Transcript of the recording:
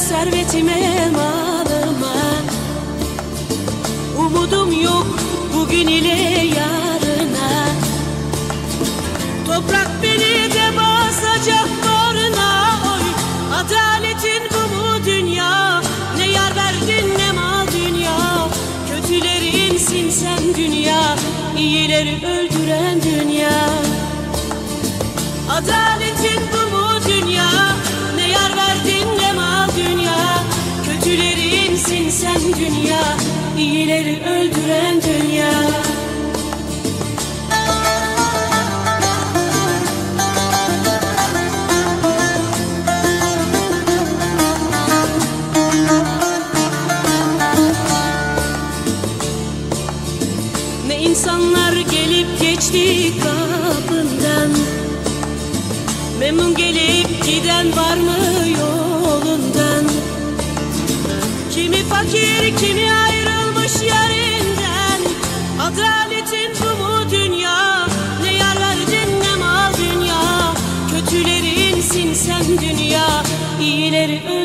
servetime, malıma. Umudum yok bugün ile yarına. Toprak beni de basacak bağrına. Oy, adaletin bu mu dünya? Ne yar verdin ne mal dünya. Kötülerinsin sen dünya, iyileri öldüren dünya. Adaletin bu mu dünya? Ne yar verdin ne mal dünya. Kötülerinsin sen dünya, iyileri öldüren dünya. Ne insanlar gelip geçti kapından. Memnun gelip giden var mı yolundan? Kimi fakir, kimi ayrılmış yerinden. Adaletin bu mu dünya? Ne yar verdin ne mal dünya. Kötülerinsin sen dünya, iyileri